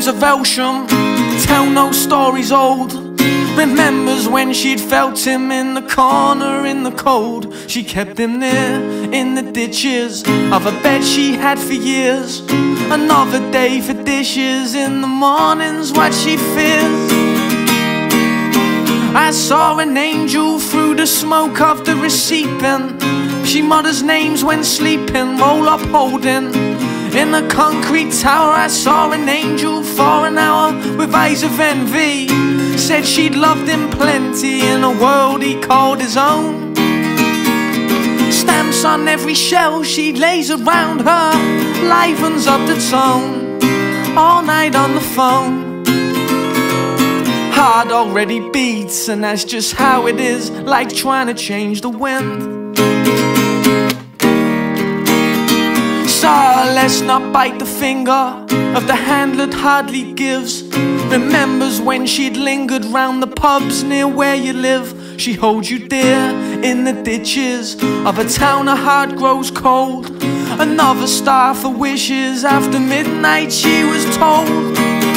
of Elsham tell no stories old. Remembers when she'd felt him in the corner in the cold. She kept him near in the ditches of a bed she had for years. Another day for dishes in the mornings, what she fears. I saw an angel through the smoke of the receipt bin. She mutters names when sleeping, roll up holding. In the concrete tower I saw an angel for an hour with eyes of envy. Said she'd loved him plenty in a world he called his own. Stamps on every shell she lays around her, livens up the tone, all night on the phone. Heart already beats, and that's just how it is, like trying to change the wind. So let's not bite the finger of the hand that hardly gives. Remembers when she'd lingered round the pubs near where you live. She holds you dear in the ditches of a town her heart grows cold. Another star for wishes after midnight, she was told.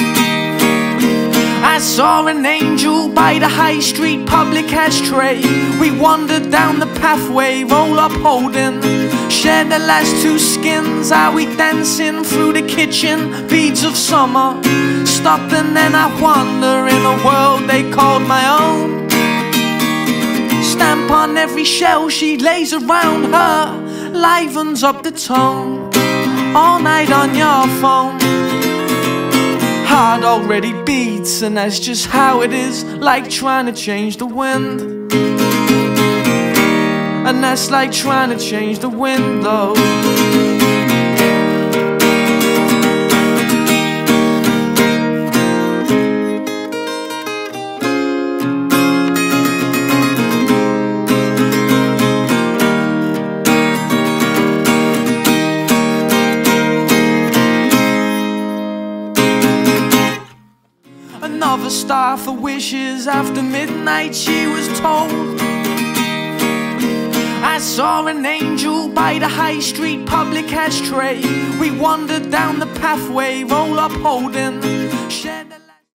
I saw an angel by the high street public ashtray. We wandered down the pathway, roll up holding. Shared the last two skins, are we dancing through the kitchen? Beads of summer, stopped and then I wander in a world they called my own. Stamp on every shell she lays around her, livens up the tone, all night on your phone. Heart already beats, and that's just how it is, like trying to change the wind. And that's like trying to change the wind, though. Another star for wishes after midnight, she was told. I saw an angel by the high street public ashtray. We wandered down the pathway, roll up holding.